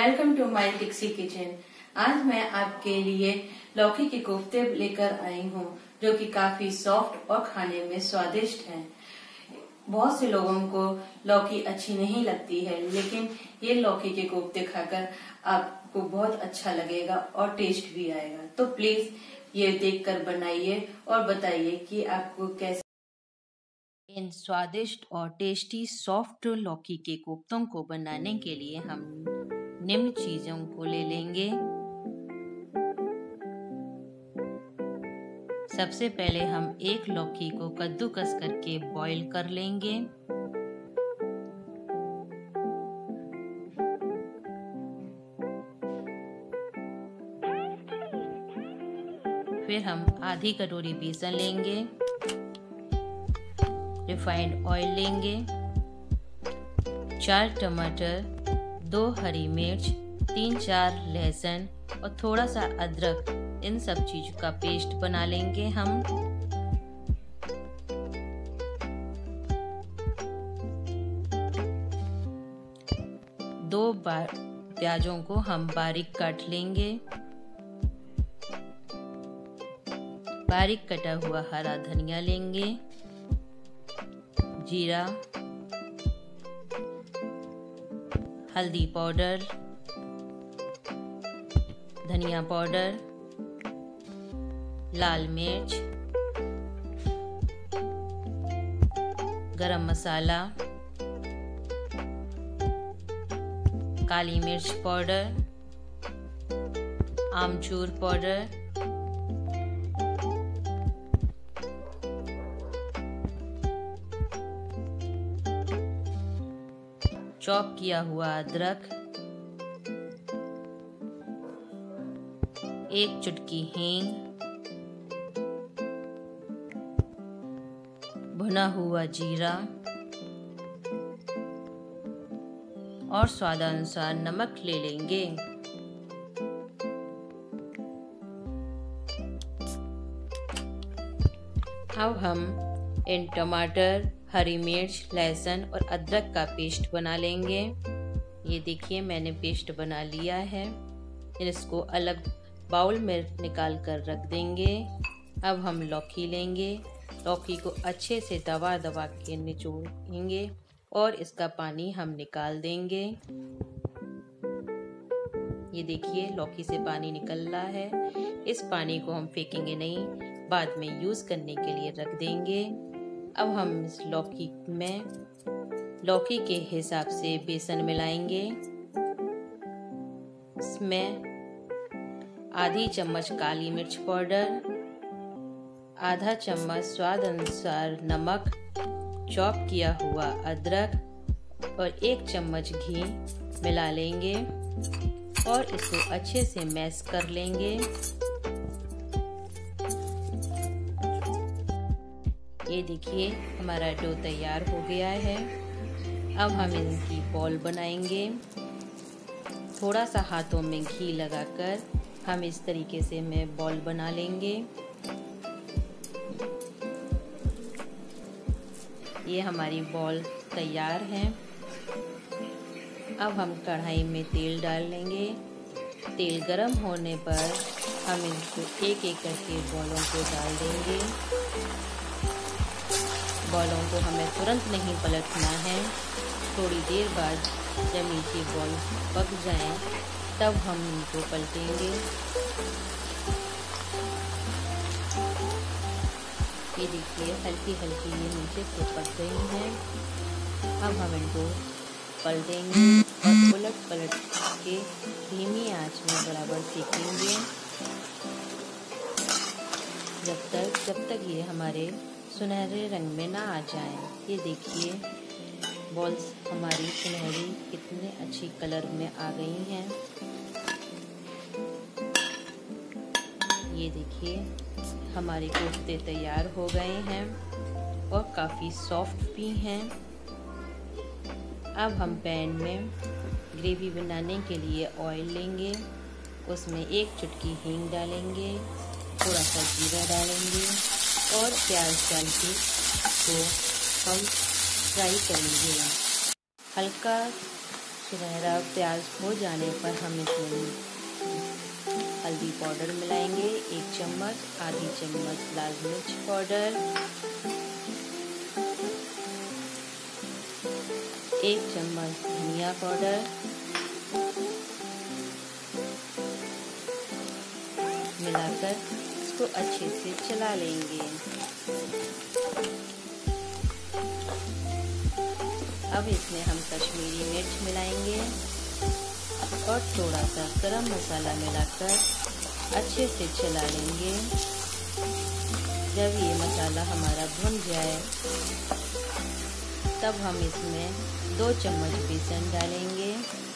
Welcome to my tixi kitchen. आज मैं आपके लिए लौकी के कोफ्ते लेकर आई हूँ जो कि काफी सॉफ्ट और खाने में स्वादिष्ट हैं। बहुत से लोगों को लौकी अच्छी नहीं लगती है, लेकिन ये लौकी के कोफ्ते खाकर आपको बहुत अच्छा लगेगा और टेस्ट भी आएगा। तो प्लीज ये देखकर बनाइए और बताइए कि आपको कैसे। इन स्वादिष्ट और टेस्टी सॉफ्ट लौकी के कोफ्तों को बनाने के लिए हम निम्न चीजों को ले लेंगे। सबसे पहले हम एक लौकी को कद्दूकस करके बॉईल कर लेंगे। फिर हम आधी कटोरी बेसन लेंगे, रिफाइंड ऑयल लेंगे, 4 टमाटर, 2 हरी मिर्च, 3-4 लहसुन और थोड़ा सा अदरक, इन सब चीजों का पेस्ट बना लेंगे हम। दो प्याजों को हम बारीक काट लेंगे। बारीक कटा हुआ हरा धनिया लेंगे, जीरा, हल्दी पाउडर, धनिया पाउडर, लाल मिर्च, गरम मसाला, काली मिर्च पाउडर, आमचूर पाउडर, चॉप किया हुआ अदरक, 1 चुटकी हींग, भुना हुआ जीरा और स्वादानुसार नमक ले लेंगे। अब हम इन टमाटर, हरी मिर्च, लहसुन और अदरक का पेस्ट बना लेंगे। ये देखिए मैंने पेस्ट बना लिया है। इसको अलग बाउल में निकाल कर रख देंगे। अब हम लौकी लेंगे। लौकी को अच्छे से दबा दबा के निचोड़ेंगे और इसका पानी हम निकाल देंगे। ये देखिए लौकी से पानी निकल रहा है। इस पानी को हम फेंकेंगे नहीं, बाद में यूज करने के लिए रख देंगे। अब हम इस लौकी में लौकी के हिसाब से बेसन मिलाएंगे। इसमें आधी चम्मच काली मिर्च पाउडर, आधा चम्मच स्वाद अनुसार नमक, चॉप किया हुआ अदरक और 1 चम्मच घी मिला लेंगे और इसको अच्छे से मैश कर लेंगे। ये देखिए हमारा डो तैयार हो गया है। अब हम इनकी बॉल बनाएंगे। थोड़ा सा हाथों में घी लगाकर हम इस तरीके से में बॉल बना लेंगे। ये हमारी बॉल तैयार है। अब हम कढ़ाई में तेल डाल लेंगे। तेल गरम होने पर हम इनको एक एक करके बॉलों को डाल देंगे। बॉलों को हमें तुरंत नहीं पलटना है। थोड़ी देर बाद जब नीचे बॉल पक जाएं, तब हम इनको पलटेंगे। ये देखिए हल्की हल्की ये नीचे से पक गई हैं। अब हम इनको पलटेंगे और उलट पलट के धीमी आंच में बराबर सेकेंगे जब तक ये हमारे सुनहरे रंग में ना आ जाए। ये देखिए बॉल्स हमारी सुनहरी कितने अच्छी कलर में आ गई हैं। ये देखिए हमारे कोफ्ते तैयार हो गए हैं और काफ़ी सॉफ्ट भी हैं। अब हम पैन में ग्रेवी बनाने के लिए ऑयल लेंगे। उसमें 1 चुटकी हींग डालेंगे, थोड़ा सा जीरा डालेंगे और प्याज डाल के इसको हम फ्राई करेंगे। हल्का सुनहरा प्याज हो जाने पर हम इसमें हल्दी पाउडर मिलाएंगे 1 चम्मच, आधी चम्मच लाल मिर्च पाउडर, 1 चम्मच धनिया पाउडर, मिलाकर इसको अच्छे से चला लेंगे। अब इसमें हम कश्मीरी मिर्च मिलाएंगे और थोड़ा सा गरम मसाला मिलाकर अच्छे से चला लेंगे। जब ये मसाला हमारा भुन जाए तब हम इसमें 2 चम्मच बेसन डालेंगे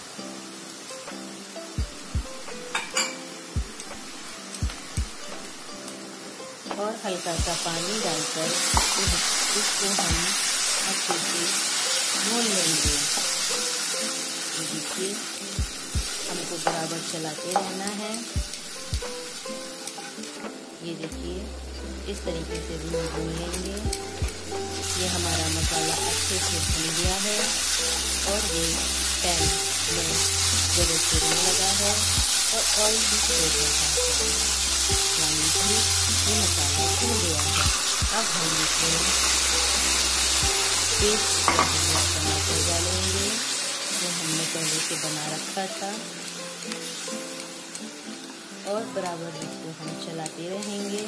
और हल्का सा पानी डालकर इसको हम अच्छे से भून लेंगे। देखिए हमको बराबर चलाते रहना है। ये देखिए इस तरीके से भी भून लेंगे। ये हमारा मसाला अच्छे से भून गया है और ये पैन में जगह छिड़ने लगा है और ऑयल भी छोड़ रहा है, यानी कि ये मसाला भून गया है। अब हम इसमें पेस्ट टमाटर डालेंगे जो हमने पहले से बना रखा था और बराबर इसको हम चलाते रहेंगे।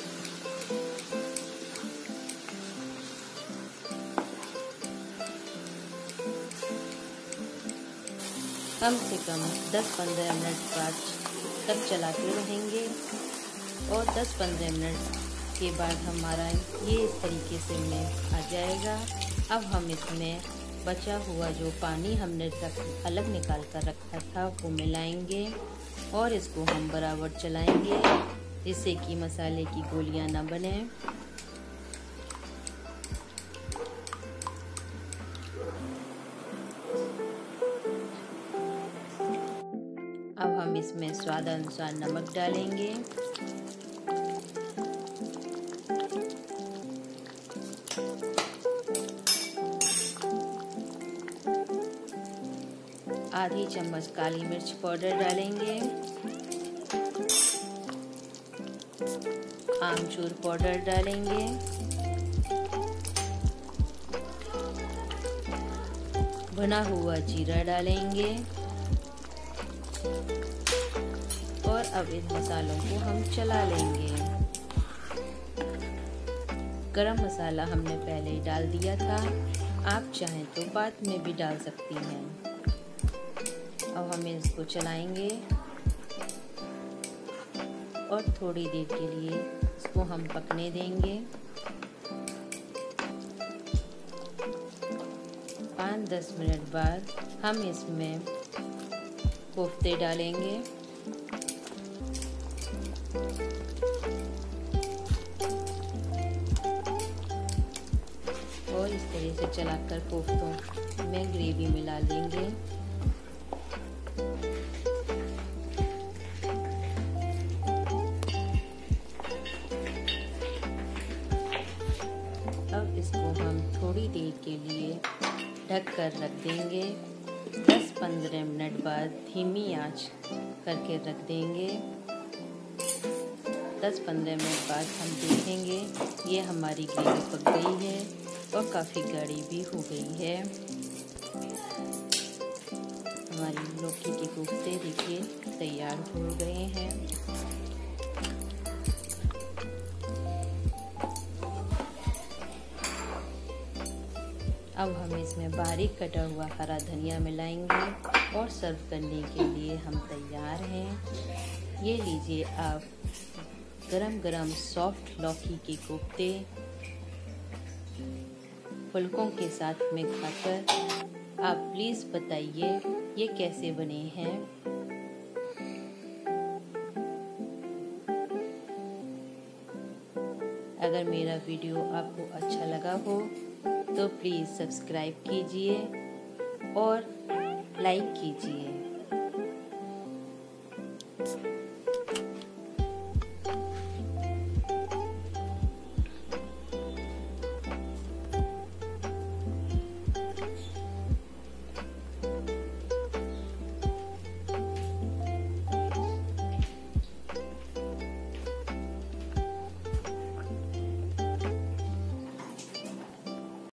कम से कम 10-15 मिनट बाद तक चलाते रहेंगे और 10-15 मिनट के बाद हमारा ये इस तरीके से में आ जाएगा। अब हम इसमें बचा हुआ जो पानी हमने अलग निकाल कर रखा था वो मिलाएंगे और इसको हम बराबर चलाएंगे जिससे कि मसाले की गोलियां ना बने। अब हम इसमें स्वाद अनुसार नमक डालेंगे आधी चम्मच काली मिर्च पाउडर डालेंगे, आमचूर पाउडर डालेंगे, भुना हुआ जीरा डालेंगे और अब इन मसालों को हम चला लेंगे। गरम मसाला हमने पहले ही डाल दिया था, आप चाहें तो बाद में भी डाल सकती हैं। अब हम इसको चलाएंगे और थोड़ी देर के लिए इसको हम पकने देंगे। 5-10 मिनट बाद हम इसमें कोफ्ते डालेंगे और इस तरह से चलाकर कोफ्तों में ग्रेवी मिला देंगे। अब इसको हम थोड़ी देर के लिए ढक कर रख देंगे। 10-15 मिनट बाद धीमी आंच करके रख देंगे। 10-15 मिनट बाद हम देखेंगे ये हमारी ग्रेवी पक गई है और काफ़ी गाढ़ी भी हो गई है। हमारी लौकी के कोफ्ते देखिए तैयार हो गए हैं। अब हम इसमें बारीक कटा हुआ हरा धनिया मिलाएंगे और सर्व करने के लिए हम तैयार हैं। ये लीजिए आप गरम गरम सॉफ्ट लौकी के कोफ्ते फुलकों के साथ में खाकर आप प्लीज़ बताइए ये कैसे बने हैं। अगर मेरा वीडियो आपको अच्छा लगा हो तो प्लीज़ सब्सक्राइब कीजिए और लाइक कीजिए।